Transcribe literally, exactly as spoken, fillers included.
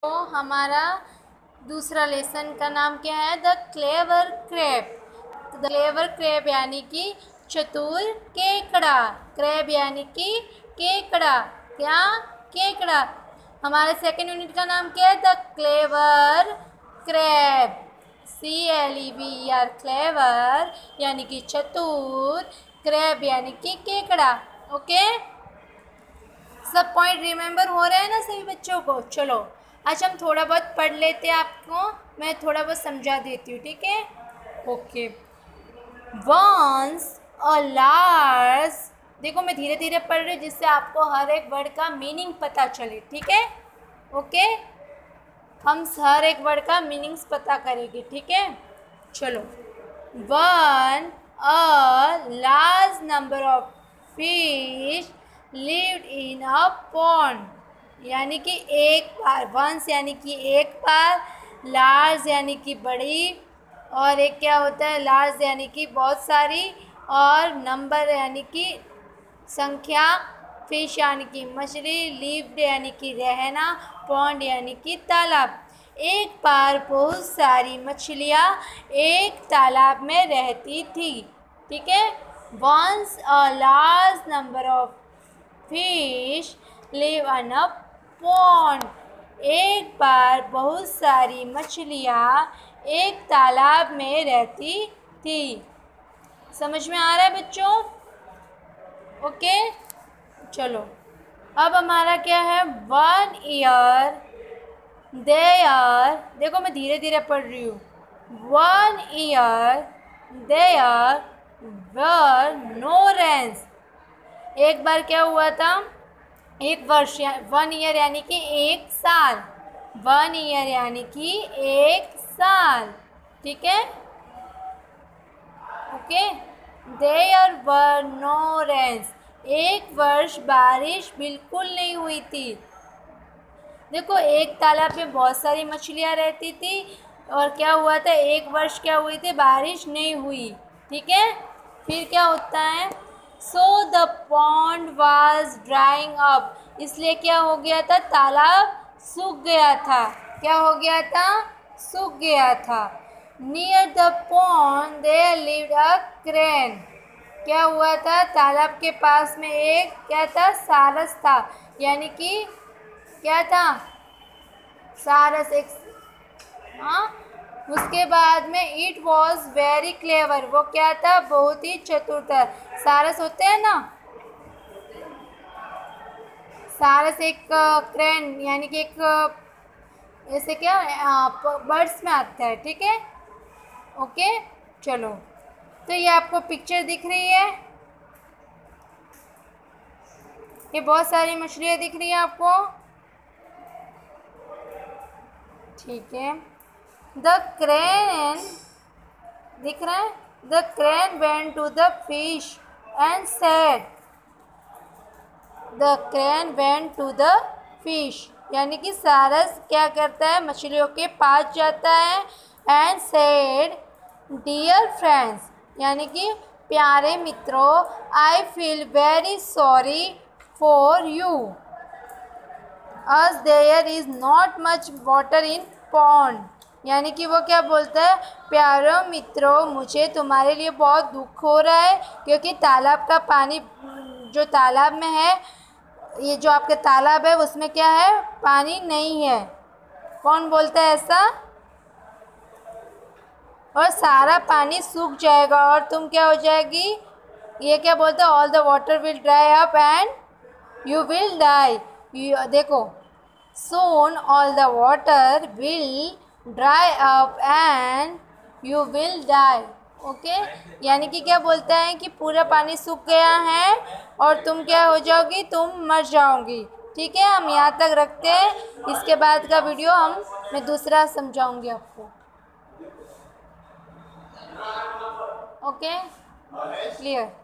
तो हमारा दूसरा लेसन का नाम क्या है? The clever crab. The clever crab यानी कि चतुर केकड़ा। क्रैब यानी कि केकड़ा। क्या? केकड़ा। हमारे सेकेंड यूनिट का नाम क्या है? The clever crab. C L E V R clever यानी कि चतुर, क्रैब यानी कि केकड़ा। ओके, सब पॉइंट रिमेम्बर हो रहे हैं ना सभी बच्चों को? चलो आज हम थोड़ा बहुत पढ़ लेते हैं, आपको मैं थोड़ा बहुत समझा देती हूँ, ठीक है? ओके। वंस अ लार्ज, देखो मैं धीरे धीरे पढ़ रही हूँ जिससे आपको हर एक वर्ड का मीनिंग पता चले, ठीक है? ओके, हम हर एक वर्ड का मीनिंग्स पता करेंगे, ठीक है? चलो। One a large number of fish lived in a pond, यानी कि एक बार, वंस यानी कि एक बार, लार्ज यानी कि बड़ी, और एक क्या होता है? लार्ज यानी कि बहुत सारी, और नंबर यानी कि संख्या, फिश यानी कि मछली, लिव्ड यानी कि रहना, पॉन्ड यानी कि तालाब। एक बार बहुत सारी मछलियाँ एक तालाब में रहती थी, ठीक है? Once a large number of fish live in a pond, एक बार बहुत सारी मछलियाँ एक तालाब में रहती थी। समझ में आ रहा है बच्चों? ओके, चलो अब हमारा क्या है? वन ईयर देयर, देखो मैं धीरे धीरे पढ़ रही हूँ। One year there were no rains, एक बार क्या हुआ था? एक वर्ष, वन ईयर यानी कि एक साल, वन ईयर यानी कि एक साल, ठीक है? Okay. There were no rains, एक वर्ष बारिश बिल्कुल नहीं हुई थी। देखो एक तालाब में बहुत सारी मछलियाँ रहती थी, और क्या हुआ था? एक वर्ष क्या हुई थी? बारिश नहीं हुई, ठीक है? फिर क्या होता है? So the pond was drying up, इसलिए क्या हो गया था? तालाब सूख गया था। क्या हो गया था? सूख गया था। Near the pond there lived a crane, क्या हुआ था? तालाब के पास में एक क्या था? सारस था, यानी कि क्या था? सारस, एक, हाँ। उसके बाद में इट वॉज वेरी क्लेवर, वो क्या था? बहुत ही चतुर था। सारस होते हैं ना, सारस एक क्रेन यानी कि एक ऐसे क्या बर्ड्स में आता है, ठीक है? ओके, चलो तो ये आपको पिक्चर दिख रही है, ये बहुत सारी मछलियाँ दिख रही है आपको, ठीक है? द क्रेन दिख रहा है? The crane went to the fish and said, the crane went to the fish, यानी कि सारस क्या करता है? मछलियों के पास जाता है। एंड सेड डियर फ्रेंड्स, यानी कि प्यारे मित्रों, I feel very sorry for you as there is not much water in pond, यानी कि वो क्या बोलता है? प्यारे मित्रों, मुझे तुम्हारे लिए बहुत दुख हो रहा है, क्योंकि तालाब का पानी, जो तालाब में है, ये जो आपके तालाब है उसमें क्या है? पानी नहीं है। कौन बोलता है ऐसा? और सारा पानी सूख जाएगा और तुम क्या हो जाएगी? ये क्या बोलता है? All the water will dry up and you will die. देखो, soon all the water will dry up and you will die, okay? यानी कि क्या बोलता है कि पूरा पानी सूख गया है और तुम क्या हो जाओगी? तुम मर जाओगी, ठीक है? हम यहाँ तक रखते हैं, इसके बाद का वीडियो हम मैं दूसरा समझाऊंगी आपको, ओके? क्लियर?